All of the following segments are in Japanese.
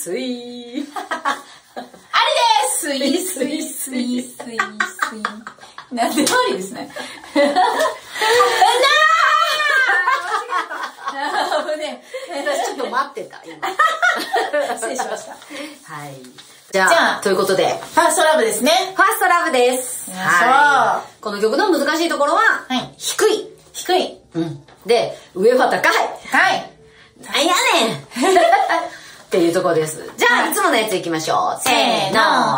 スイ。 あれです。スイスイスイスイ。なんでありですね。 私ちょっと待ってた、今。 失礼しました。 はい。じゃあ、ということで。 ファーストラブですね。 ファーストラブです。はい。この曲の難しいところは、低い。 低い。 うん。で、上は高い。 高い。 なんやねんっていうところです。じゃあ、いつものやついきましょう。せーの、はい。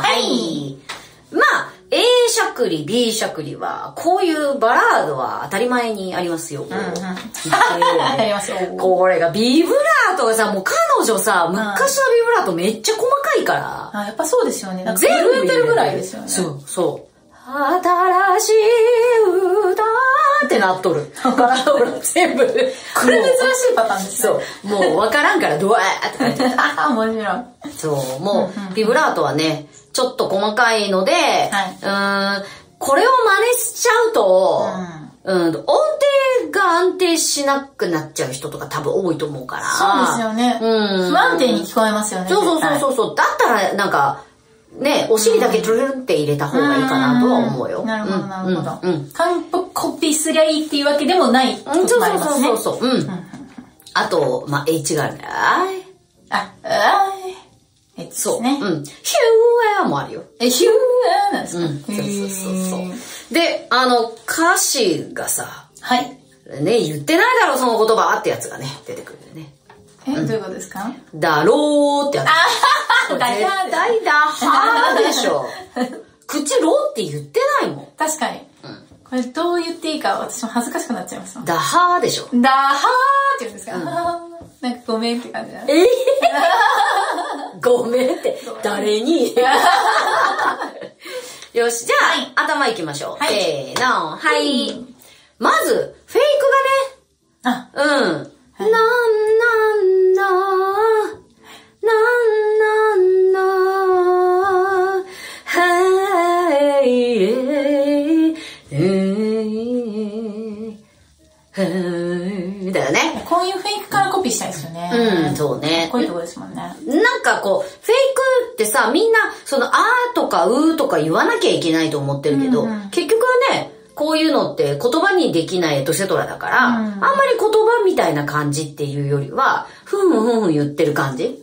まあ、A しゃくり、B しゃくりは、こういうバラードは当たり前にありますよ。 ありますよ。 これがビブラートがさ、もう彼女さ、昔のビブラートめっちゃ細かいから。 やっぱそうですよね。全部震えてるぐらいですよね。 そう、そう。新しい歌ってなっとる。だからほら、全部。これ珍しいパターンですね。 そう。もうわからんから、ドワーって書いてあ、面白い。 そう、もう、ビブラートはね、ちょっと細かいので、これを真似しちゃうと、音程が安定しなくなっちゃう人とか多分多いと思うから。 そうですよね。不安定に聞こえますよね。 そう。だったら、なんか、ね、お尻だけトゥルンって入れた方がいいかなとは思うよ。 なるほど、なるほど。完璧コピーすりゃいいっていうわけでもない。 そう。あと、まあ、H があるね。そう。ヒューエアもあるよ。 ヒューエアなんですか？ そう。で、歌詞がさ、 はい。 ね、言ってないだろ、その言葉ってやつがね、出てくるよね。 どういうことですか？ だろうってやつ。絶対だはーでしょ。口ろって言ってないもん。 確かに。これどう言っていいか私も恥ずかしくなっちゃいました。 だはーでしょ。 だはーって言うんですか？なんかごめんって感じだね。 ごめんって、誰によし、じゃあ、頭いきましょう。せーの、はい。まず、フェイクがね、だよね。 こういうフェイクからコピーしたいですよね。 そうね。 こういうとこですもんね。 なんかこう、フェイクってさ、みんな、その、あーとかうーとか言わなきゃいけないと思ってるけど、結局はね、こういうのって言葉にできないエトセトラだから、あんまり言葉みたいな感じっていうよりは、ふん言ってる感じ。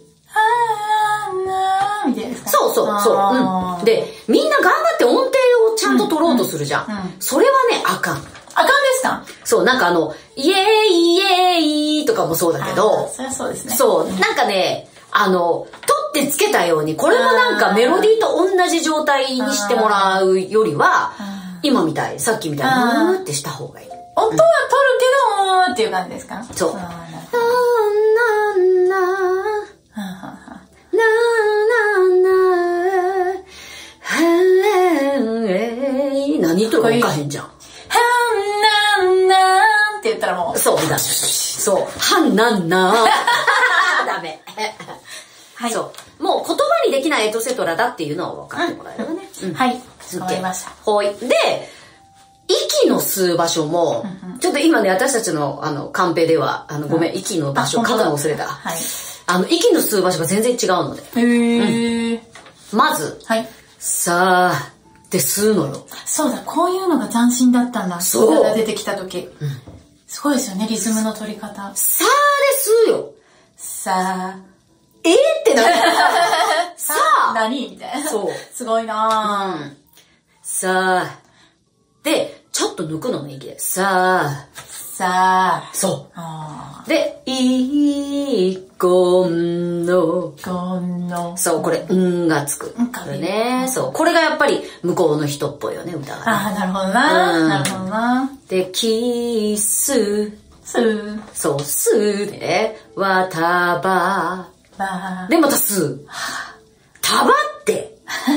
みたいですか？ そう。で、みんな頑張って音程をちゃんと取ろうとするじゃん。それはね、あかん。 あかんですか？ そう、なんかイエーイイエーイとかもそうだけど、 そりゃそうですね。 そう、なんかね、取ってつけたように、これもなんかメロディーと同じ状態にしてもらうよりは、今みたい、さっきみたいに、ムーってした方がいい。 音は取るけどもっていう感じですか？ そう。何言っとるか分かへんじゃん。 って言ったらもう。 そう、だ。そう。はんなんなダメ。はい。そう。もう言葉にできないエトセトラだっていうのを分かってもらえればね。 はい。わかりました。 はい。で、息の吸う場所も、ちょっと今ね、私たちのカンペでは、ごめん、息の場所書くの忘れた。はい。息の吸う場所が全然違うので。まず、はい。さあ、って吸うのよ。 そうだ、こういうのが斬新だったんだ。そう。出てきた時。すごいですよね、リズムの取り方。 さあで吸うよ。 さあ。 ってなる。 さあ何みたいな。 そう。 すごいなぁ。 さあ。で、ちょっと抜くのね、息で。さあ。 さあ。 そう。で、この。そう、これ、がつく。ね。そう。これがやっぱり向こうの人っぽいよね、歌が。 なるほどな。なるほどな。 で、キス。そう、スーでね。わたば。で、またスー。たばって。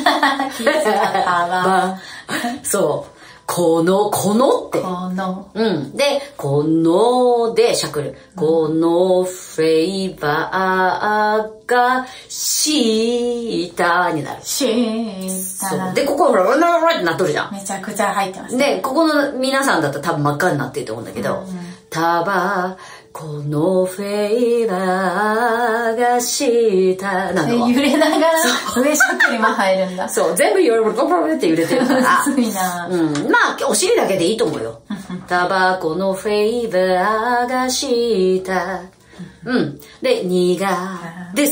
そう。このって。で、このでしゃくる。このフレーバーが下になる。そう。で、ここほら、ってなっとるじゃん。 めちゃくちゃ入ってます。 で、ここの皆さんだったら多分真っ赤になってると思うんだけど、たば、 このフェイバーがしたなの。 揺れながら上しゃくりも入るんだ。 そう、全部揺れるって揺れてるから。 すごいな。 うん、まあお尻だけでいいと思うよ。タバコのフェイバーがした。うん。で、苦です。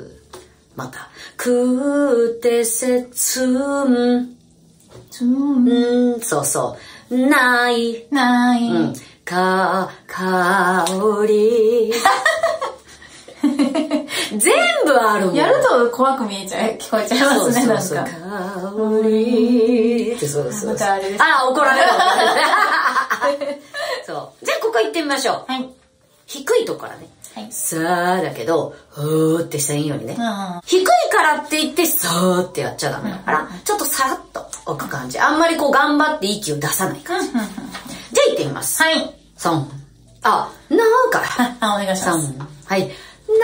また。くてせつん。そうそう。ない。 ない。 うん。香り。全部あるもん。 やると怖く見えちゃう。聞こえちゃいますね、なんか。 香りってそうそう。 またあれです。 あ、怒られる。そう。じゃあここ行ってみましょう。 はい。 低いとこからね。 はい。 さーだけど、ふーってせんようにね。低いからって言って、さーってやっちゃダメだから、ちょっとさらっと置く感じ。あんまりこう頑張って息を出さない感じ。じゃあ行ってみます。 はい。 3。あ、なーから。 あ、お願いします。 3。はい。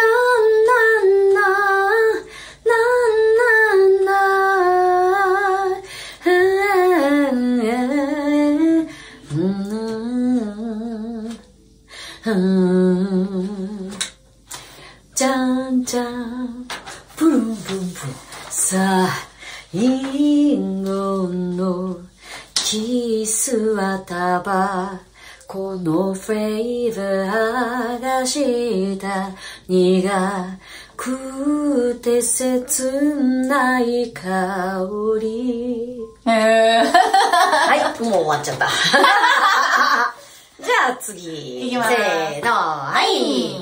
じゃんじゃん、プルンプルンプルン。さあ、リンゴのキスはタバコのフレーバーがした苦くて切ない香り。はい、もう終わっちゃった。じゃあ次。 いきます。 せーの。はい。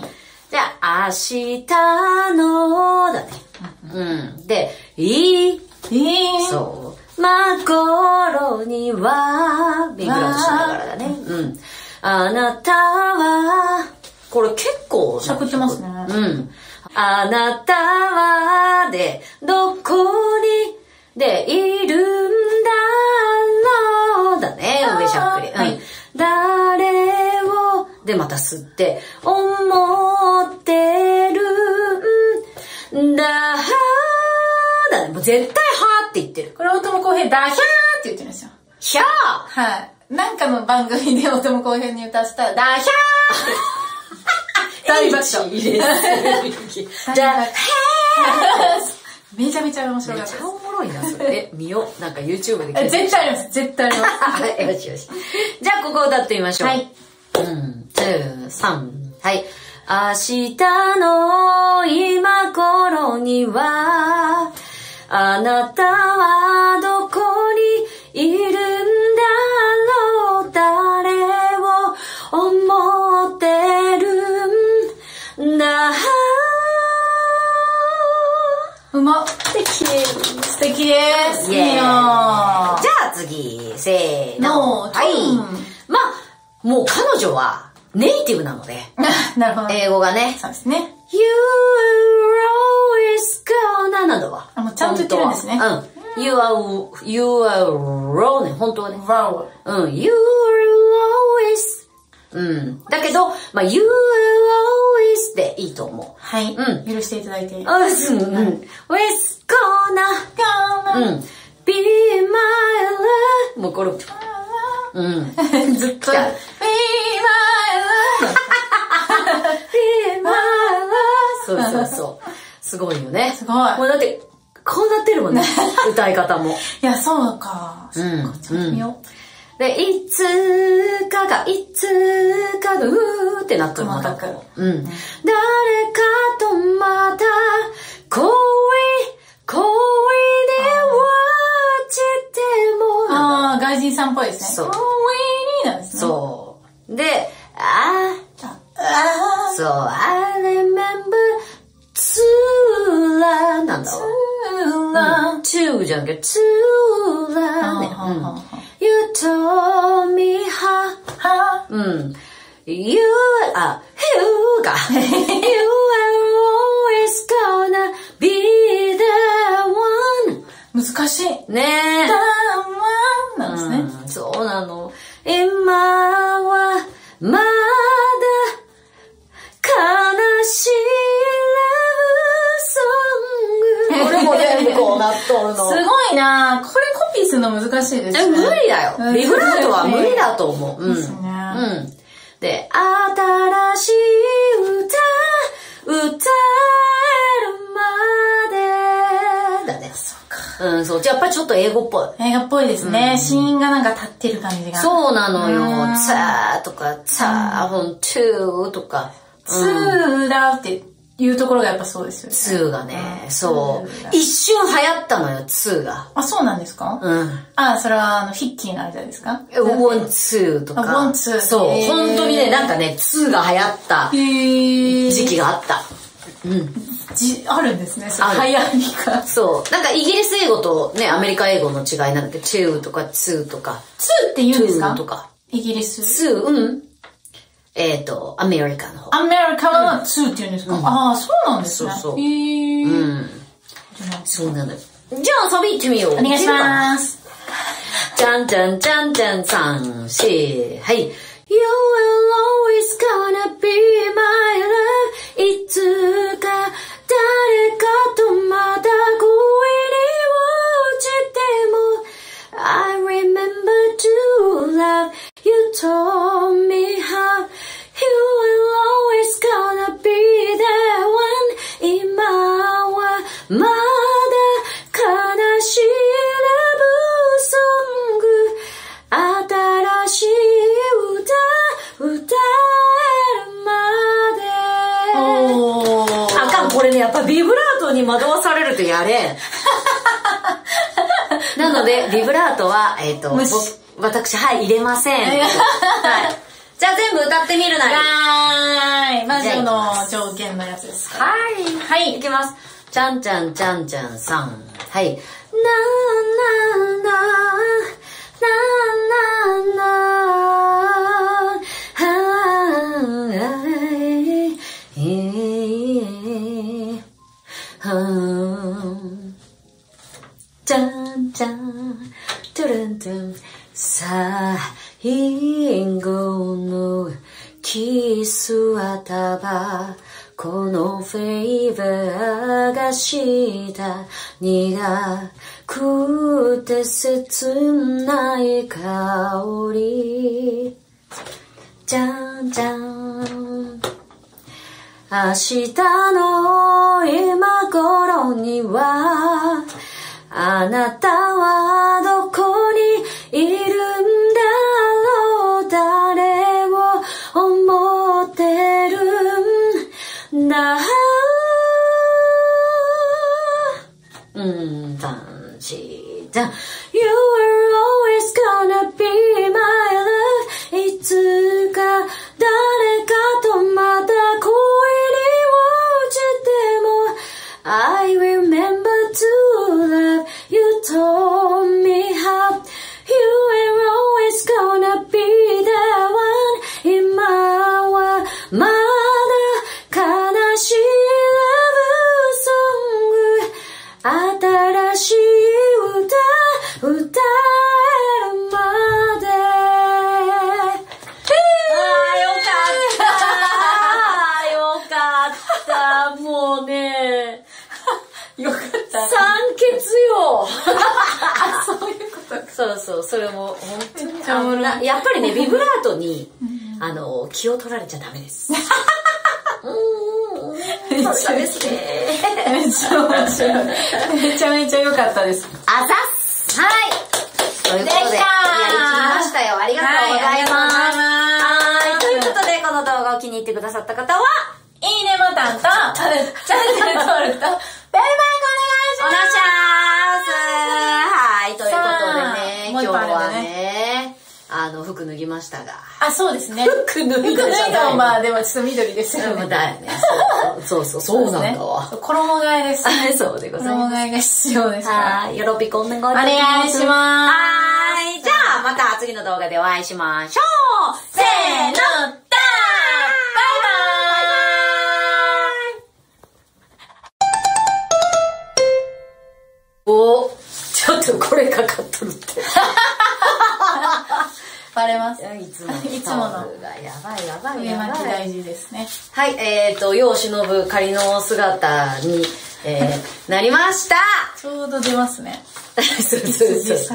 じゃあ、明日のだね。うん。で、そう。ま頃には、ビブラートしながらだね。うん。あなたは、これ結構。 しゃくってますね。 うん。あなたは、で、どこに、で、いるんだろうだね。上しゃっくり。うん。誰を、で、また吸って、思ってるんだだね。もう絶対はーって言ってる。 これ、大友康平、ダヒャーって言ってるんですよ。 ひゃーはい。なんかの番組で大友康平に歌ったら、ダヒャーって大爆笑。 じゃあ、 めちゃめちゃ面白い。めちゃおもろいな、それ。見よう。なんか YouTube で。 絶対あります。絶対あります。 よしよし。じゃあ、ここ歌ってみましょう。 はい。 2、3。はい。明日の今頃には、あなたはどこにいるんだろう、誰を思ってるんだ。 うまっ。素敵です。 イエーイ。じゃあ次、せーの。はい。まあ、もう彼女はネイティブなので。 なるほど。 英語がね。 そうですね。 You always gonna などは。 もうちゃんと言ってるんですね。 うん。You are raw ね、本当はね。 raw。 うん。You are always。うん。だけど、まあ、You are always でいいと思う。 はい。 うん。 許していただいて。 うん。always gonna。うん。Be my love。もうこれ。うん。 ずっと。Be my love。 Be my love。そうそうそう。すごいよね。 すごい。 もうだって、こうなってるもんね。歌い方も。 いや、そうか。 うん。 ちょっと見よう。 で、いつかが、うーってなってるまたこう。うん。誰かとまた、恋で落ちても。 ああ、外人さんっぽいですね。 そう。 恋になんですね。 そう。で、そう、I remember to love なんだわ。to じゃなくて to love ね。You told me how うん。You が You are always gonna be the one 難しい。 ねえ。 the one なんですね。 そうなの。今はまだ悲しいラブソング。これも全部こうなっとるの。 すごいな。これコピーするの難しいですね。 無理だよ。ビブラートは無理だと思う。 ですね。 で、新しい歌、歌えるまで。だね。そうか。うん、そう。やっぱりちょっと英語っぽい。 映画っぽいですね。子音がなんか立ってる感じが。 そうなのよ。ツァーとか、ツァーフン、トゥーとか。 ツーだっていうところがやっぱそうですよね。 ツーがね、そう。一瞬流行ったのよ、ツーが。 あ、そうなんですか？うん。あ、それはヒッキーの間ですか？ ワン、ツーとか。 ワン、ツー。 そう。本当にね、なんかね、ツーが流行った時期があった。うん。 あるんですね、その流行りが。 そう。なんかイギリス英語とね、アメリカ英語の違いなんだけど、2とかツーとか。 ツーって言うんですか？ とか。 イギリス。 ツー、うん。アメリカの方。 アメリカはツーって言うんですか？ああ、そうなんですね。そうそう。うん。 そうなの。じゃあ、サビ行ってみよう。 お願いします。 じゃんじゃんじゃんじゃん、3、4、はい。You will always gonna be my love. いつか誰かとまた恋に落ちても I remember to love. You told me how you will always gonna be that one. 今はまだ悲しいラブソング新しい歌歌えるまで。あかん、これね、やっぱビブラートに惑わされるとやれん。なのでビブラートは私、はい、入れません。はい。じゃあ全部歌ってみるなり。 はい。まずの条件のやつです。 はい。はい。いきます。ちゃんちゃんちゃんちゃんさん。はい。なーなーなーなーなーなーじゃんじゃんトゥルントゥン最後のキスはたばこのフェイバーがした苦くて切ない香りじゃんじゃん明日の今頃にはあなたはどこにいるんだろう誰を思ってるんだ3、4、じゃ You are always gonna be my love いつか誰かとまた恋に落ちても I remember to love you told me how you were always gonna be the one 今はまだ悲しいラブソング新しい歌歌えるまでよかったもうねよかった酸欠よそういうことそうそう、それも本当にやっぱりねビブラートに気を取られちゃダメですそうですねめっちゃ面白いめちゃめちゃ良かったですあざっはいということでやりきりましたよありがとうございますはいということでこの動画を気に入ってくださった方はいいねボタンとチャンネル登録とベルマークお願いしますはいということでね今日はね服脱ぎましたがあそうですね服脱いだのまあでもちょっと緑ですよねだよねそうなんだわ衣替えですそうでございます衣替えが必要ですからよろぴこお願いしますお願いしますはいじゃあまた次の動画でお会いしましょうせーのバイバイおちょっとこれかかっとるってバレますいつものやばい上巻き大事ですねはい世を忍ぶ仮の姿に、なりましたちょうど出ますねそうそうそう。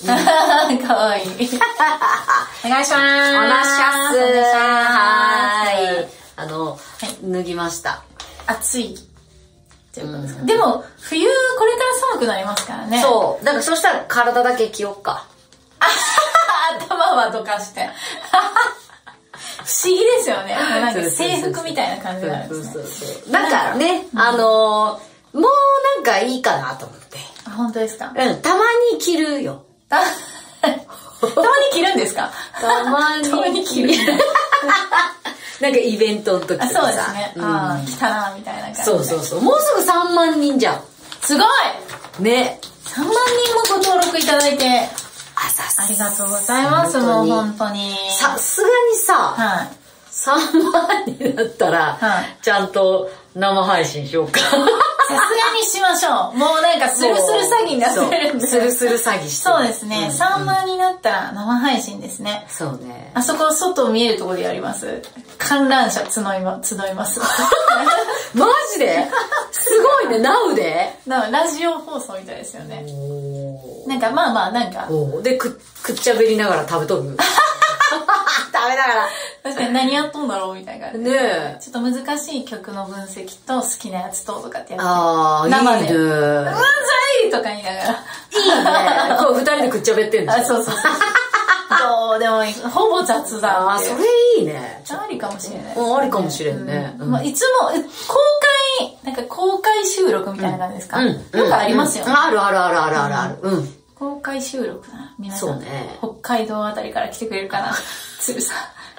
かわいい。お願いします。 おなしゃす。はい。脱ぎました。 暑い。でも、冬、これから寒くなりますからね。 そう。だからそしたら体だけ着よっか。 頭はどかして。不思議ですよね。なんか制服みたいな感じなんですね。 なんかね、もうなんかいいかなと思って。 あ、本当ですか？ たまに着るよ。 たまに着るんですか？ たまに着る。なんかイベントの時とかさ。 そうですね。来たなみたいな感じ。 そうそうそう。もうすぐ3万人じゃん。 すごいね。 3万人もご登録いただいて。ありがとうございます。もう本当に。 さすがにさ、3万人だったら、ちゃんと生配信しようか。さすがにしましょう。もうなんかスルスル詐欺になってるんで。 スルスル詐欺して。 そうですね。3万になったら生配信ですね。 そうね。 あそこ外見えるところでやります。観覧車集います。 マジですごいね、ナウでラジオ放送みたいですよね。なんかまあまあなんか。 で、くっちゃべりながら食べとる。食べながら。 確かに何やっとんだろうみたいな。 ねえ。 ちょっと難しい曲の分析と好きなやつとかってやって。 ああ、 生で。 いいね。 うんざいとか言いながら。 いいね。こう二人でくっちゃべってんの。 そうそうそう。どうでもいい。ほぼ雑談。 あ、それいいね。 ありかもしれない。 ありかもしれんね。 いつも、公開収録みたいな感じですか？なんかありますよね。 ある。 公開収録な。皆さん、 北海道あたりから来てくれるかな。つるさん。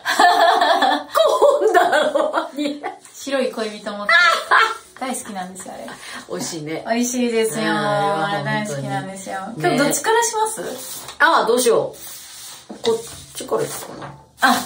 こんだろうに。 白い恋人持って。大好きなんですよ、あれ。 美味しいね。 美味しいですよ。あれ大好きなんですよ。今日どっちからします？ どうしよう。こっちからいくかな。はい。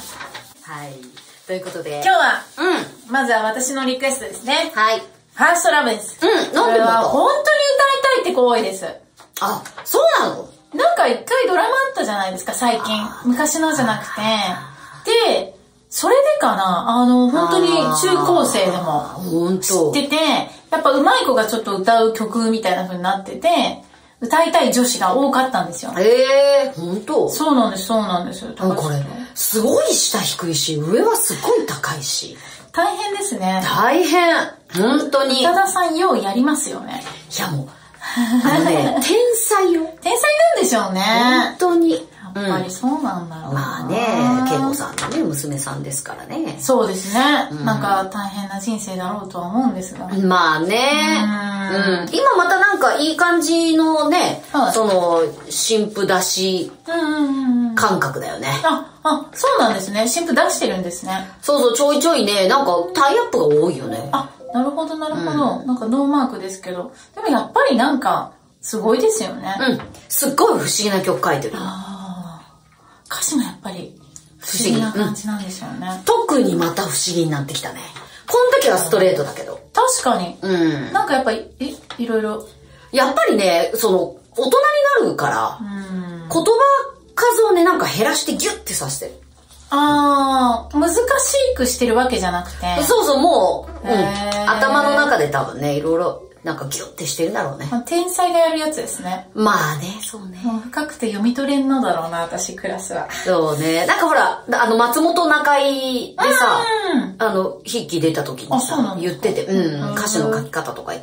ということで。 今日は、まずは私のリクエストですね。 はい。 ファーストラブです。 なんでまた？ 本当に歌いたいって子多いです。 あ、そうなの？ なんか一回ドラマあったじゃないですか、最近。昔のじゃなくて。で、それでかな、本当に中高生でも知ってて、やっぱ上手い子がちょっと歌う曲みたいな風になってて、歌いたい女子が多かったんですよ。 本当？ そうなんです、そうなんですよ。 これ、すごい下低いし、上はすごい高いし。 大変ですね。 大変。本当に。 宇多田さんようやりますよね。 いやもう、天才よ。 天才なんでしょうね。 本当に。 やっぱりそうなんだろうな。 まあね、恵子さんのね、娘さんですからね。 そうですね。なんか大変な人生だろうとは思うんですが。 まあね。今またなんかいい感じのね、その、新婦出し感覚だよね。 そうなんですね。新婦出してるんですね。 そう、ちょいちょいね、なんかタイアップが多いよね。 なるほど、なるほど。なんかノーマークですけど。でもやっぱりなんか、すごいですよね。 すっごい不思議な曲書いてる。 歌詞もやっぱり不思議な感じなんですよね。 特にまた不思議になってきたね。この時はストレートだけど。 確かに。なんかやっぱり、いろいろ。やっぱりね、その、大人になるから、言葉数をね、なんか減らしてギュッてさせてる。 難しくしてるわけじゃなくて。 そう、もう、頭の中で多分ね、いろいろ、なんかギュッてしてるんだろうね。 天才がやるやつですね。 まあね、そうね。 もう深くて読み取れんのだろうな、私、クラスは。 そうね。なんかほら、松本中井でさ、筆記出た時にさ、言ってて、歌詞の書き方とか言って。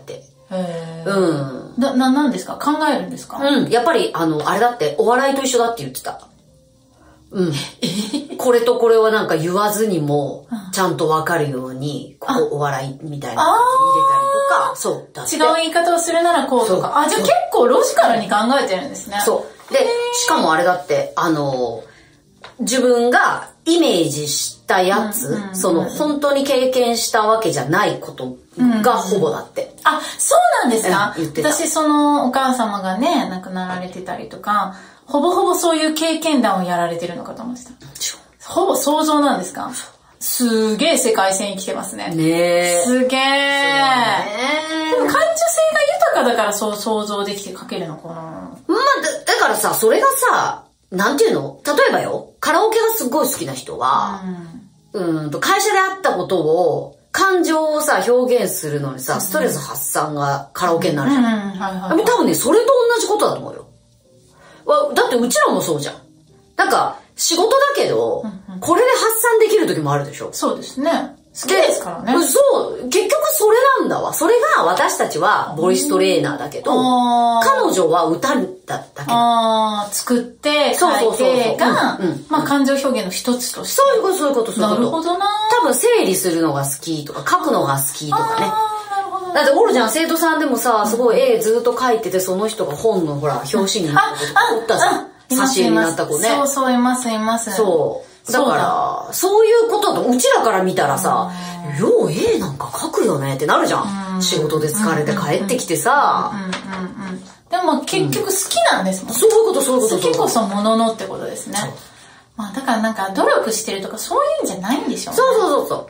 何ですか？考えるんですか？ やっぱり、あれだって、お笑いと一緒だって言ってた。これとこれはなんか言わずにも、ちゃんとわかるように、お笑いみたいな感じ入れたりとか、 そう。違う言い方をするならこうとか。じゃあ結構ロジカルに考えてるんですね。 そう。で、しかもあれだって、自分がイメージしたやつ、本当に経験したわけじゃないことがほぼだって。 そうなんですか？ 言ってた。 私、お母様がね、亡くなられてたりとか、ほぼほぼそういう経験談をやられてるのかと思ってた。ほぼ想像なんですか？すげえ世界線生きてますね。すげえ。でも感受性が豊かだからそう想像できて書けるのかな。 だからさ、それがさ、なんていうの？例えばよ、カラオケがすごい好きな人は、会社であったことを感情をさ、表現するのにさ、ストレス発散がカラオケになるじゃん。多分ね、それと同じことだと思うよ。だってうちらもそうじゃん。なんか、仕事だけど、これで発散できる時もあるでしょ。 そうですね。好きですからね。 そう、結局それなんだわ。それが私たちはボイストレーナーだけど、彼女は歌だけ。 作って、書いてが、まあ感情表現の一つとして。 そういうこと。 なるほどな。 多分整理するのが好きとか、書くのが好きとかね。だっておるじゃん、生徒さんでもさ、すごい絵ずっと描いてて、その人が本のほら、表紙になった子、おったじゃん。挿絵になった子ね。 そう、います。 そう。だから、そういうことと、うちらから見たらさ、よう絵なんか描くよねってなるじゃん。仕事で疲れて帰ってきてさ。 でも結局好きなんですもん。 そういうこと。 好きこそもののってことですね。まあだからなんか努力してるとかそういうんじゃないんでしょうね。 そう。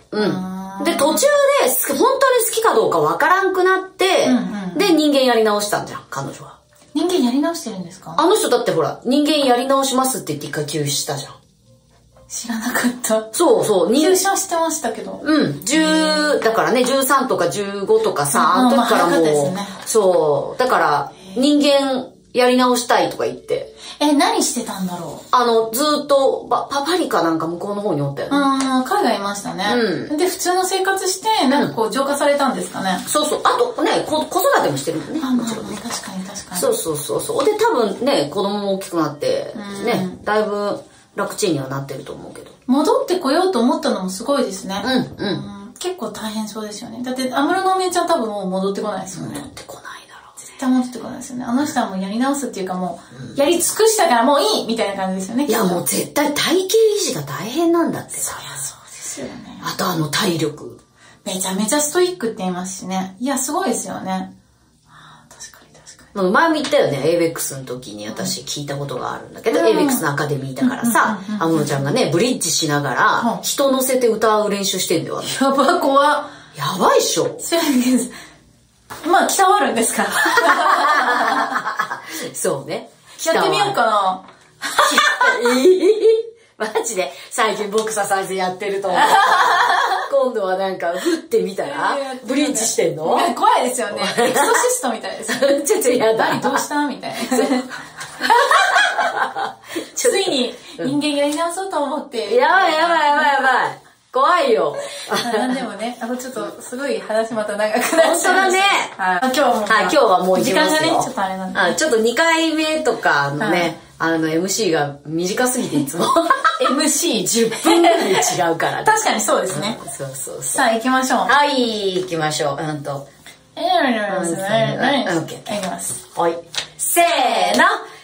で、途中で本当に好きかどうかわからんくなって、で、人間やり直したんじゃん、彼女は。 人間やり直してるんですか？ あの人だってほら、人間やり直しますって言って一回休止したじゃん。 知らなかった。 そう。 休止はしてましたけど。 だからね、13とか15とかさ、あの時からもう、そう。だから、人間やり直したいとか言って。 何してたんだろう？ ずっと、パリかなんか向こうの方におったよね。 海外いましたね。で、普通の生活して、なんかこう、浄化されたんですかね。 そう。あとね、子育てもしてるもんね。もちろんね。 確かに。 そう。で、多分ね、子供も大きくなって、ね、だいぶ、楽ちんにはなってると思うけど。 戻ってこようと思ったのもすごいですね。結構大変そうですよね。だって安室奈美恵ちゃん多分もう戻ってこないですよね。 戻ってこないだろう。 絶対戻ってこないですよね。あの人はもうやり直すっていうかもう、やり尽くしたからもういいみたいな感じですよね。 いやもう絶対体型維持が大変なんだってさ。 そうですよね。 あと体力。 めちゃめちゃストイックって言いますしね。いや、すごいですよね。 前も言ったよね、ABEX の時に私聞いたことがあるんだけど、ABEX のアカデミーだからさ、安室ちゃんがね、ブリッジしながら、人乗せて歌う練習してんだよ。 やば、怖っ。 やばいっしょ。 まあ、鍛わるんですから。 そうね。 やってみようかな。 マジで最近ボクササイズやってると思う。今度はなんか振ってみたらブリッジしてんの？ 怖いですよね。エクソシストみたいです。 ちょっとやだ。 どうしたみたいな。ついに人間やり直そうと思って。 やばい。怖いよ。 でもね、ちょっとすごい話また長くなっちゃいました。 本当だね。今日はもう行きますよ。 時間がね、ちょっとあれなんで。 ちょっと2回目とかのね、MC が短すぎていつも。MC10 分ぐらい違うからね。 確かにそうですね。 そう。 さあ行きましょう。 はい、行きましょう。 いきます。 はい。せーの。